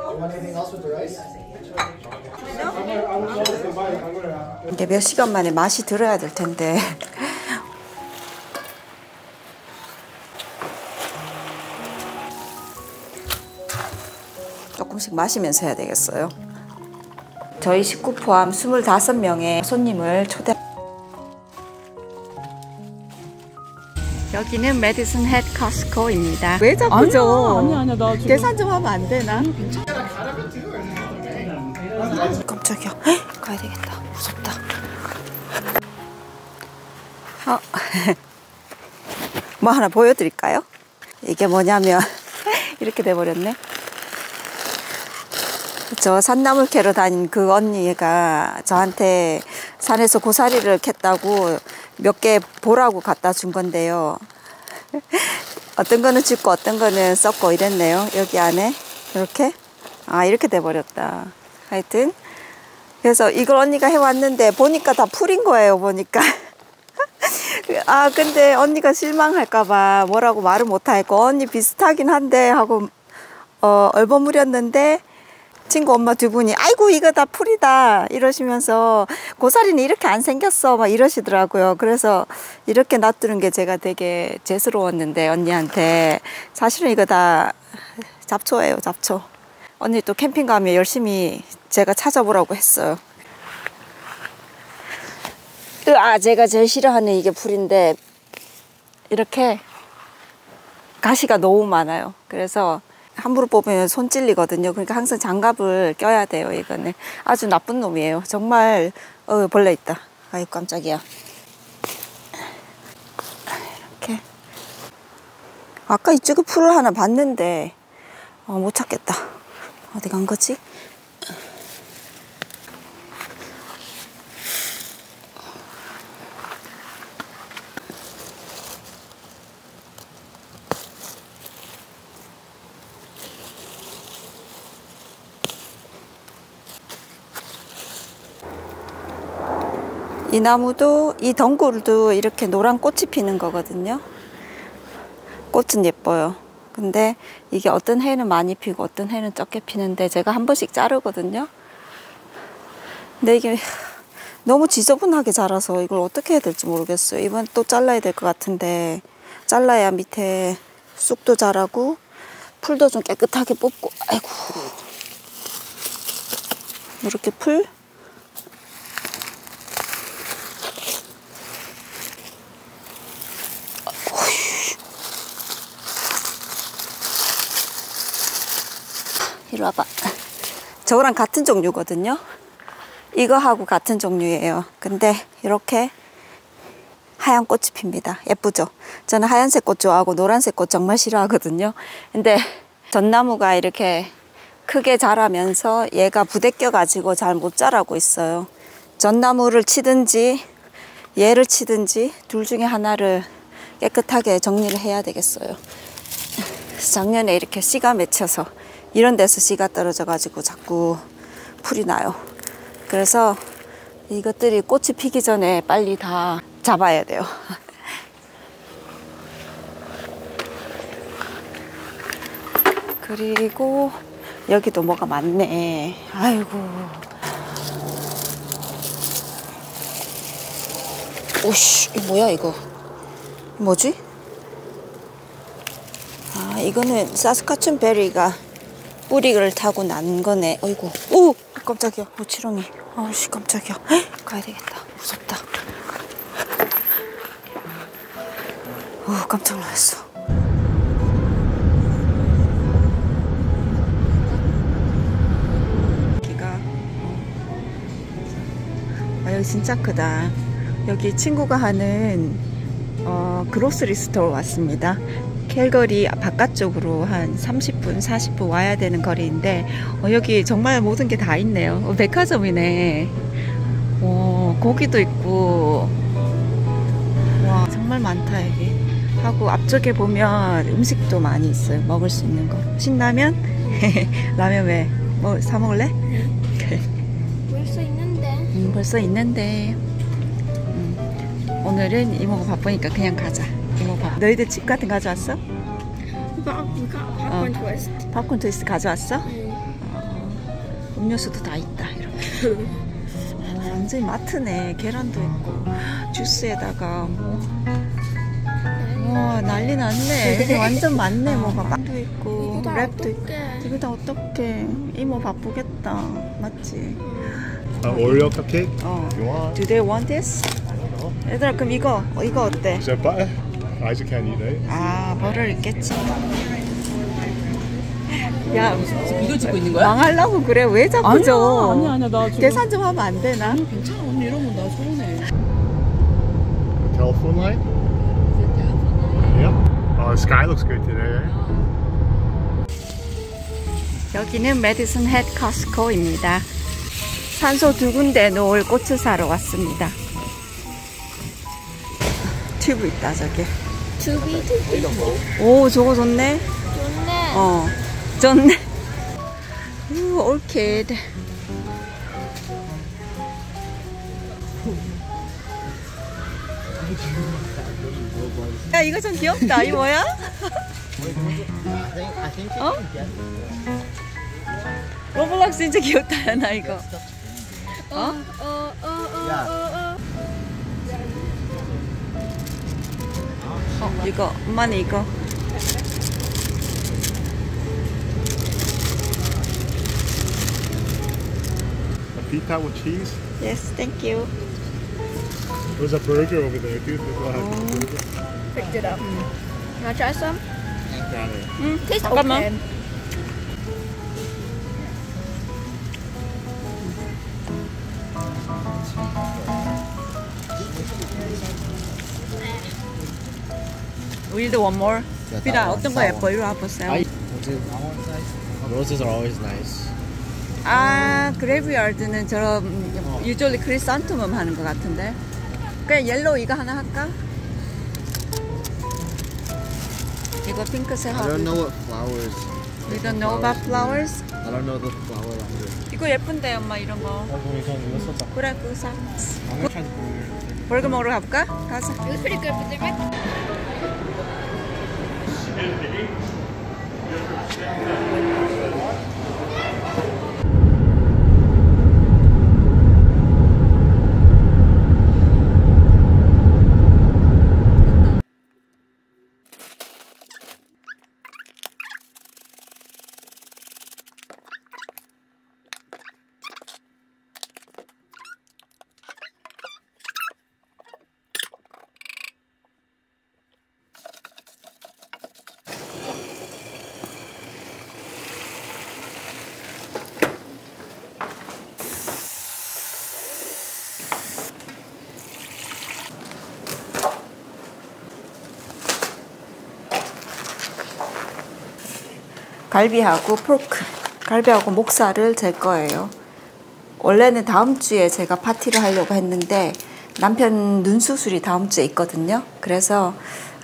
want anything else with the rice? 이게 몇 시간 만에 맛이 들어야 될 텐데. 조금씩 마시면서 해야 되겠어요. 저희 식구 포함 25명의 손님을 초대. 여기는 메디슨 헵 커스코입니다. 왜 자꾸 줘? 아니야, 나 지금 계산 좀 하면 안 되나? 깜짝이야. 가야 되겠다. 무섭다. 뭐 하나 보여드릴까요? 이게 뭐냐면 이렇게 돼버렸네. 저 산나물 캐러 다닌 그 언니가 저한테 산에서 고사리를 캤다고 몇 개 보라고 갖다 준 건데요. 어떤 거는 죽고 어떤 거는 썩고 이랬네요. 여기 안에 이렇게 이렇게 돼버렸다. 하여튼 그래서 이걸 언니가 해왔는데 보니까 다 풀인 거예요. 보니까 근데 언니가 실망할까봐 뭐라고 말을 못하겠고 언니 비슷하긴 한데 하고 얼버무렸는데 친구 엄마 두 분이 아이고 이거 다 풀이다 이러시면서 고사리는 이렇게 안 생겼어 막 이러시더라고요. 그래서 이렇게 놔두는 게 제가 되게 죄스러웠는데 언니한테 사실은 이거 다 잡초예요. 잡초. 언니 또 캠핑 가면 열심히 제가 찾아보라고 했어요. 제가 제일 싫어하는 이게 풀인데 이렇게 가시가 너무 많아요. 그래서 함부로 뽑으면 손 찔리거든요. 그러니까 항상 장갑을 껴야 돼요. 이거는 아주 나쁜 놈이에요. 정말 벌레 있다. 아이 깜짝이야. 이렇게 아까 이쪽에 풀을 하나 봤는데 못 찾겠다. 어디 간 거지? 이 나무도 이 덩굴도 이렇게 노란 꽃이 피는 거거든요. 꽃은 예뻐요. 근데 이게 어떤 해는 많이 피고 어떤 해는 적게 피는데 제가 한 번씩 자르거든요. 근데 이게 너무 지저분하게 자라서 이걸 어떻게 해야 될지 모르겠어요. 이번 또 잘라야 될 것 같은데 잘라야 밑에 쑥도 자라고 풀도 좀 깨끗하게 뽑고 아이고 이렇게 풀 이리 와봐. 저거랑 같은 종류거든요. 이거하고 같은 종류예요. 근데 이렇게 하얀 꽃이 핍니다. 예쁘죠? 저는 하얀색 꽃 좋아하고 노란색 꽃 정말 싫어하거든요. 근데 전나무가 이렇게 크게 자라면서 얘가 부대껴 가지고 잘 못 자라고 있어요. 전나무를 치든지 얘를 치든지 둘 중에 하나를 깨끗하게 정리를 해야 되겠어요. 작년에 이렇게 씨가 맺혀서 이런 데서 씨가 떨어져 가지고 자꾸 풀이 나요. 그래서 이것들이 꽃이 피기 전에 빨리 다 잡아야 돼요. 그리고 여기도 뭐가 많네. 아이고. 오씨, 이거 뭐야 이거? 뭐지? 이거는 사스카춘 베리가 뿌리를 타고 난 거네. 어이구. 오! 깜짝이야. 치렁이. 아우씨, 깜짝이야. 헉, 가야 되겠다. 무섭다. 깜짝 놀랐어. 여기 진짜 크다. 여기 친구가 하는 그로스리 스토어 왔습니다. 캘거리 바깥쪽으로 한 30분, 40분 와야 되는 거리인데 여기 정말 모든 게 다 있네요. 백화점이네. 고기도 있고 와 정말 많다 여기. 하고 앞쪽에 보면 음식도 많이 있어요. 먹을 수 있는 거. 신라면? 라면 왜? 뭐 사 먹을래? 벌써 있는데. 벌써 있는데. 오늘은 이모가 바쁘니까 그냥 가자. 이모 밥. 너희들 집 같은 거 가져왔어? 팝콘 트위스트. 팝콘 트위스트 가져왔어? 음료수도 다 있다 이렇게. 완전히 마트네. 계란도 있고 주스에다가 와 난리 났네. 완전 많네. 뭐가 빵도 있고 랩도 있고. 이거 다 어떡해. 이모 바쁘겠다. 맞지? Oreo cupcake. 어. You want? Do they want this? 얘들아 그럼 이거 어때? Is that butter? Isaac can't eat it. 아 버터 있겠지. 야 이걸 찍고 있는 거야? 망하려고 그래. 왜 자꾸 줘? 아니야 나 지금 계산 좀 하면 안 되나? 괜찮아 언니 이러면 나 서운해. The telephone line. Yeah. Oh, the sky looks good today. 여기는 메디슨 햇 커스코입니다. 산소 2군데 놓을 꽃을 사러 왔습니다. 튜브 있다 저기. 투비 오 저거 좋네. 좋네. 어 좋네. 올키드. 야 이거 좀 귀엽다. 이거 뭐야? 어? 로블록스 진짜 귀엽다. 야, 나 이거. 어? 이거 엄마는 이거. A pita with cheese. Yes, thank you. There's a burger over there, dude. There's a burger. Picked it up. You wanna try some? Got it. Tastes 잠깐만. okay. We'll do one more. 비라 어떤 거 예뻐? 이리 와보세요. Roses are always nice. 아, 그레이브야드는 저런 usually 크리산툼 하는 것 같은데. 그냥 옐로우 이거 하나 할까? 이거 핑크색 I 하고. don't know what flowers. You don't know about flowers? I don't know the flower under. 이거 예쁜데 엄마 이런 거. 그래 그거 사. 버거 먹으러 가볼까? 가자. It was pretty good, but they might. 갈비하고 포크, 갈비하고 목살을 잴 거예요. 원래는 다음 주에 제가 파티를 하려고 했는데 남편 눈 수술이 다음 주에 있거든요. 그래서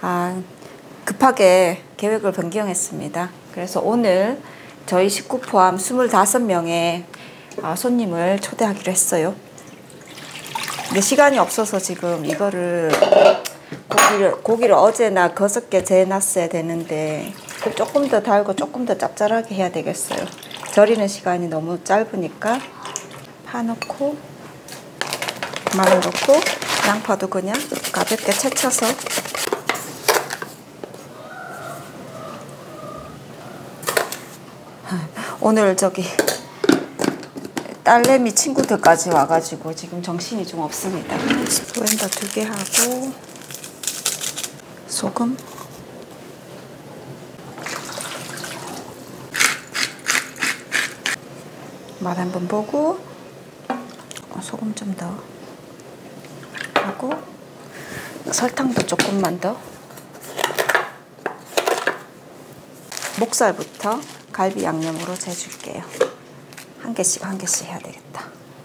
급하게 계획을 변경했습니다. 그래서 오늘 저희 식구 포함 25명의 손님을 초대하기로 했어요. 근데 시간이 없어서 지금 이거를 고기를 어제나 그저께 재놨어야 되는데 조금 더 달고 조금 더 짭짤하게 해야 되겠어요. 절이는 시간이 너무 짧으니까 파 넣고 마늘 넣고 양파도 그냥 가볍게 채쳐서 오늘 저기 딸내미 친구들까지 와가지고 지금 정신이 좀 없습니다. 블렌더 2개 하고 소금 맛 한번 보고 소금 좀 더 하고 설탕도 조금만 더. 목살부터 갈비 양념으로 재줄게요. 한 개씩 해야 되겠다.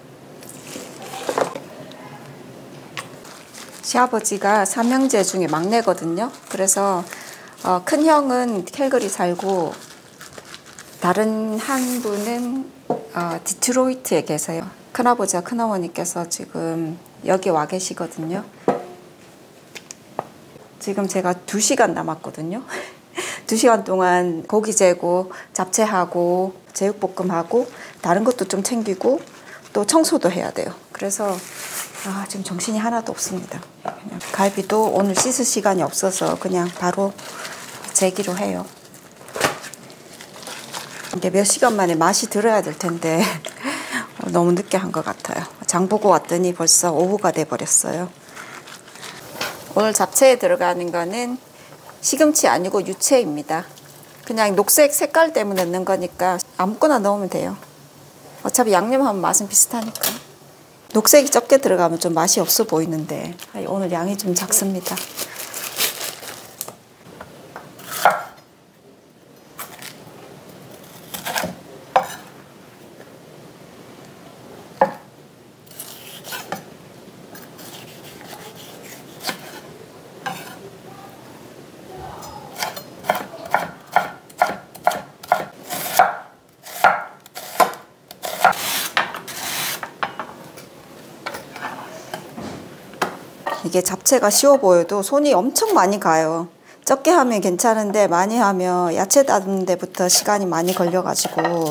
시아버지가 3형제 중에 막내거든요. 그래서 큰 형은 캘거리 살고 다른 한 분은 디트로이트에 계세요. 큰아버지와 큰어머니께서 지금 여기 와 계시거든요. 지금 제가 2시간 남았거든요. 2시간 동안 고기 재고 잡채하고 제육볶음하고 다른 것도 좀 챙기고 또 청소도 해야 돼요. 그래서 지금 정신이 하나도 없습니다. 그냥 갈비도 오늘 씻을 시간이 없어서 그냥 바로 재기로 해요. 이게 몇 시간 만에 맛이 들어야 될 텐데 너무 늦게 한 것 같아요. 장 보고 왔더니 벌써 오후가 돼버렸어요. 오늘 잡채에 들어가는 거는 시금치 아니고 유채입니다. 그냥 녹색 색깔 때문에 넣는 거니까 아무거나 넣으면 돼요. 어차피 양념하면 맛은 비슷하니까. 녹색이 적게 들어가면 좀 맛이 없어 보이는데 오늘 양이 좀 작습니다. 이게 잡채가 쉬워 보여도 손이 엄청 많이 가요. 적게 하면 괜찮은데 많이 하면 야채 다듬는 데부터 시간이 많이 걸려가지고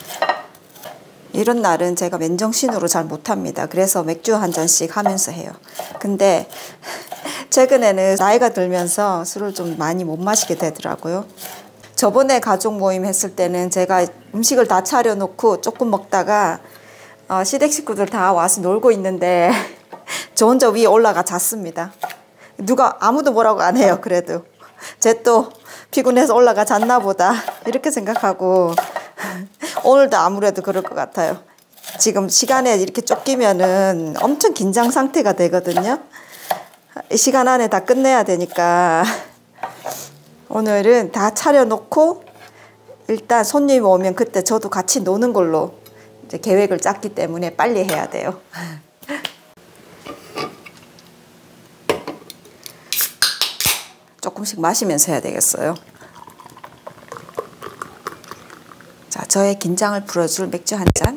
이런 날은 제가 맨정신으로 잘 못합니다. 그래서 맥주 한 잔씩 하면서 해요. 근데 최근에는 나이가 들면서 술을 좀 많이 못 마시게 되더라고요. 저번에 가족 모임 했을 때는 제가 음식을 다 차려놓고 조금 먹다가 시댁 식구들 다 와서 놀고 있는데 저 혼자 위에 올라가 잤습니다. 누가 아무도 뭐라고 안 해요. 그래도 쟤 또 피곤해서 올라가 잤나 보다 이렇게 생각하고 오늘도 아무래도 그럴 것 같아요. 지금 시간에 이렇게 쫓기면은 엄청 긴장 상태가 되거든요. 이 시간 안에 다 끝내야 되니까 오늘은 다 차려놓고 일단 손님이 오면 그때 저도 같이 노는 걸로 이제 계획을 짰기 때문에 빨리 해야 돼요. 조금씩 마시면서 해야 되겠어요. 자, 저의 긴장을 풀어줄 맥주 한 잔.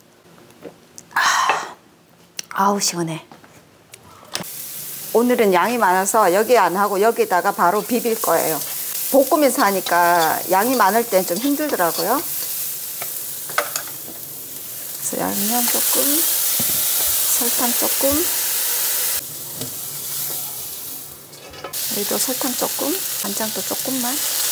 아우 시원해. 오늘은 양이 많아서 여기 안 하고 여기다가 바로 비빌 거예요. 볶으면서 하니까 양이 많을 땐 좀 힘들더라고요. 그래서 양념 조금, 설탕 조금, 여기도 설탕 조금, 간장도 조금만.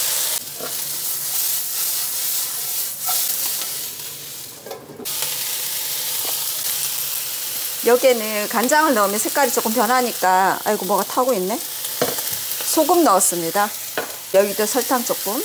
여기에는 간장을 넣으면 색깔이 조금 변하니까 아이고 뭐가 타고 있네. 소금 넣었습니다. 여기도 설탕 조금.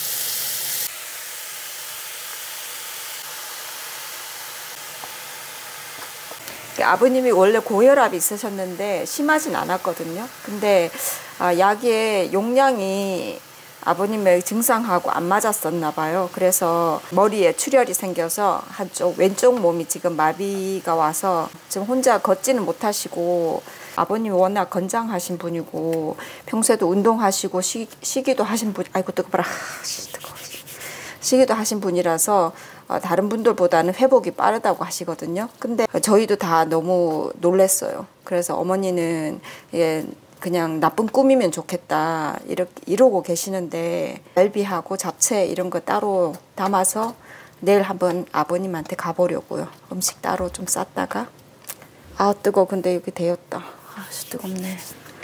아버님이 원래 고혈압이 있으셨는데 심하진 않았거든요. 근데 약의 용량이 아버님의 증상하고 안 맞았었나 봐요. 그래서 머리에 출혈이 생겨서 한쪽 왼쪽 몸이 지금 마비가 와서 지금 혼자 걷지는 못하시고, 아버님이 워낙 건장하신 분이고 평소에도 운동하시고 쉬기도 하신 분, 아이고 뜨거워라, 뜨거워. 쉬기도 하신 분이라서 다른 분들보다는 회복이 빠르다고 하시거든요. 근데 저희도 다 너무 놀랬어요. 그래서 어머니는 그냥 나쁜 꿈이면 좋겠다 이러고 계시는데 갈비하고 잡채 이런 거 따로 담아서 내일 한번 아버님한테 가보려고요. 음식 따로 좀 쌌다가. 아 뜨거워. 근데 여기 데였다. 아 뜨겁네.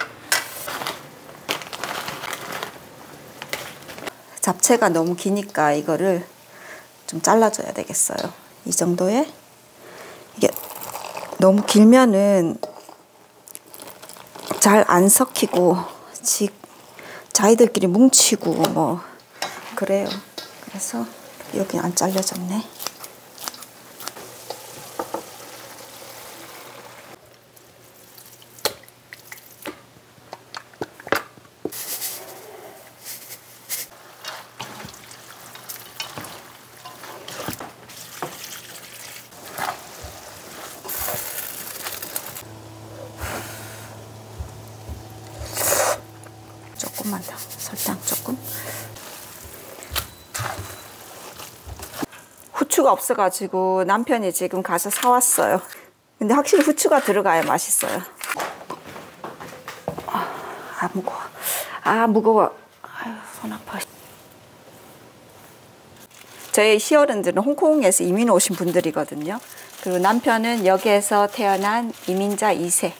잡채가 너무 기니까 이거를 좀 잘라줘야 되겠어요. 이 정도에. 이게 너무 길면은 잘 안 섞이고 자기들끼리 뭉치고 뭐 그래요. 그래서 여기 안 잘려졌네. 조금만 더, 설탕 조금. 후추가 없어가지고 남편이 지금 가서 사왔어요. 근데 확실히 후추가 들어가야 맛있어요. 아 무거워. 아 무거워. 아유 손 아파. 저희 시어른들은 홍콩에서 이민 오신 분들이거든요. 그리고 남편은 여기에서 태어난 이민자 2세.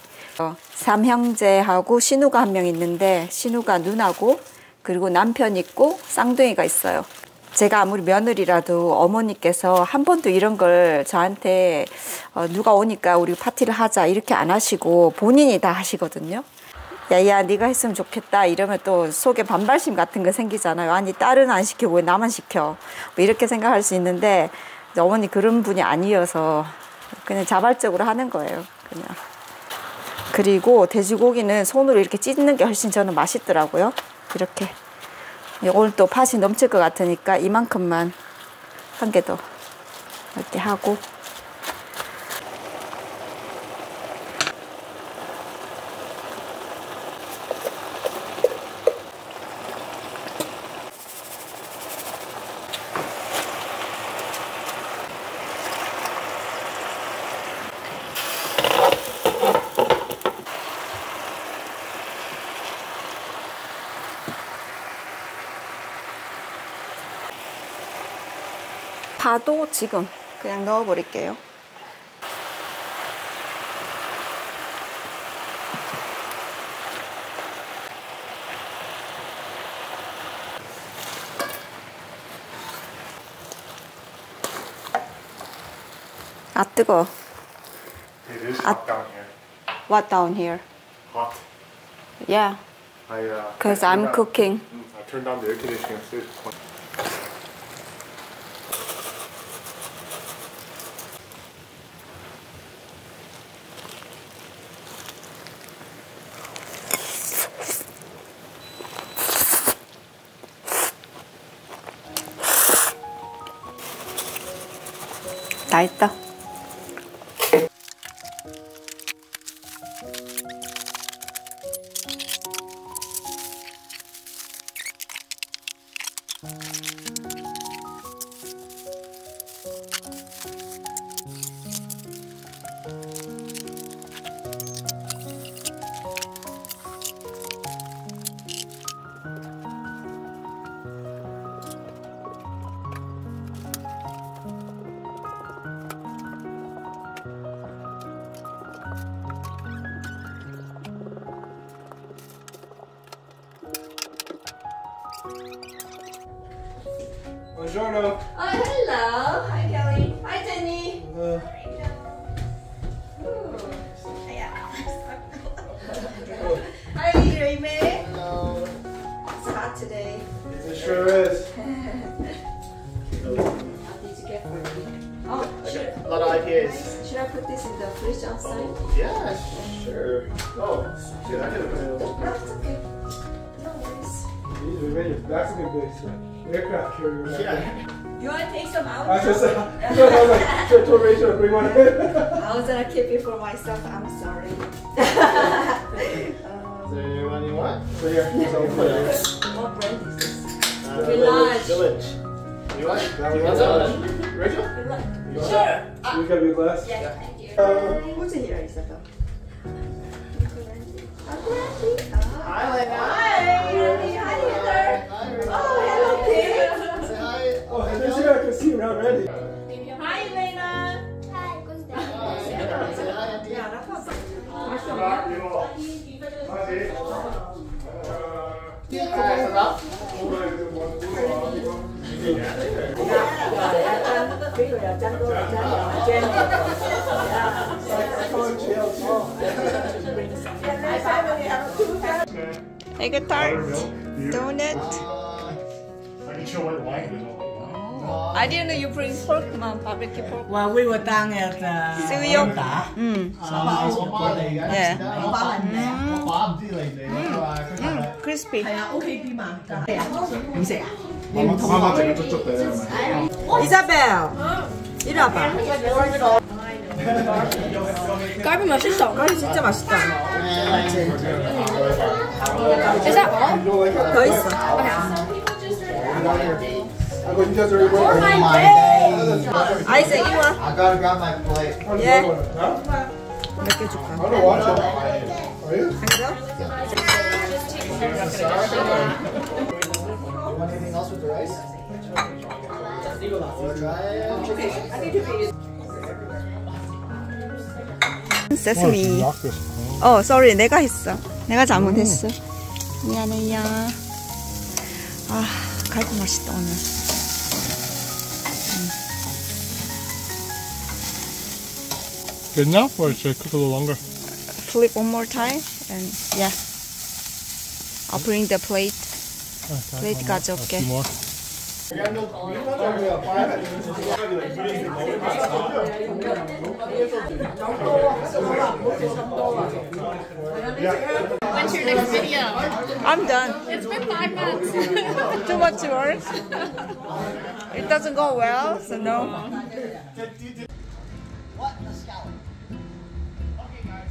삼형제하고 신우가 한 명 있는데 신우가 누나고 그리고 남편 있고 쌍둥이가 있어요. 제가 아무리 며느리라도 어머니께서 한 번도 이런 걸 저한테 누가 오니까 우리 파티를 하자 이렇게 안 하시고 본인이 다 하시거든요. 야야 네가 했으면 좋겠다 이러면 또 속에 반발심 같은 거 생기잖아요. 아니 딸은 안 시키고 왜 나만 시켜 뭐 이렇게 생각할 수 있는데 어머니 그런 분이 아니어서 그냥 자발적으로 하는 거예요. 그냥. 그리고 돼지고기는 손으로 이렇게 찢는 게 훨씬 저는 맛있더라고요. 이렇게. 오늘 또 팥이 넘칠 것 같으니까 이만큼만 한 개 더 이렇게 하고 파도 지금 그냥 넣어버릴게요. 아 뜨거. It is hot down here. What down here? Hot. Yeah, because I'm cooking. I turned down the air conditioning upstairs. 다 했다. Buongiorno. Oh, hello. Hi, Kelly. Hi, Jenny. Hi, Raymond. Hello. It's hot today. It sure is. What did you get for me? Oh, should, A lot of IPAs. should I put this in the fridge outside? Yeah, sure. Oh, shit, I could have put it No, it's okay. No worries. These are really Mexican based aircraft carrier. Yeah. You want to take some out? I just no, I was like, told Rachel to bring one in. I was gonna keep it for myself. I'm sorry. Is there anyone you want? So here, so put it. What brand is this? Village. Village. You want? That You was want good. some? Rachel? You want Sure. You can be blessed. Yeah, thank you. Who's here, Isabel? Hi, Lena. Hi, Randy. Hi, Heather. Oh, hello, Kim. Say hi. Oh, and this year I can see around Randy. Hi, Elena. Hi, goes down. Say hi, Auntie. Yeah, that's awesome. Hi, Sarah. Egg tart, donut. I can show white wine as well. I didn't know you bring pork, mom. Barbecue pork. Well, we were down at Suyo. Yeah. Crispy. 係啊，OK 啲嘛？係啊，唔食啊？ 媽媽整咗粥俾你。 Isabel, 이리 와봐. 갈비 맛있어. 갈비 진짜 맛있다. 있어? 더 있어. You guys are ready? 아이색 이리 와. I gotta grab my plate. 예. Huh? 몇 개 줄까? I don't watch it. Are you? 한 개 더? You want anything else with the rice? 세스미. sorry. 내가 했어. 내가 잘못했어. 미안해요. 아, 갈비 맛있다, 오늘. Good enough, or should I cook a little longer? Flip one more time, and yeah. I'll bring the plate. 플레이트 가져올게. More. When's your next video? I'm done. It's been 5 months. Too much work. It doesn't go well, so no. What? A scallop. Okay, guys.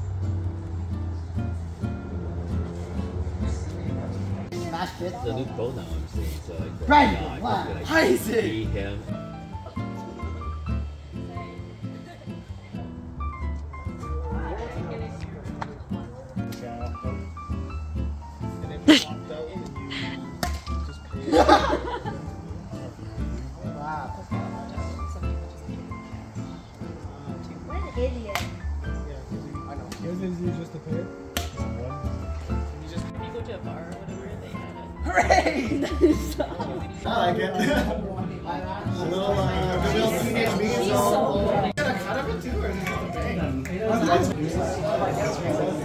Smash it. The new pronoun is Right. I Wow. feel like How is it? he, him. Everything's you just to pay it. You go to a bar or whatever, they had it. I like it. A little teenage me. Cut of it too, or is it the bang?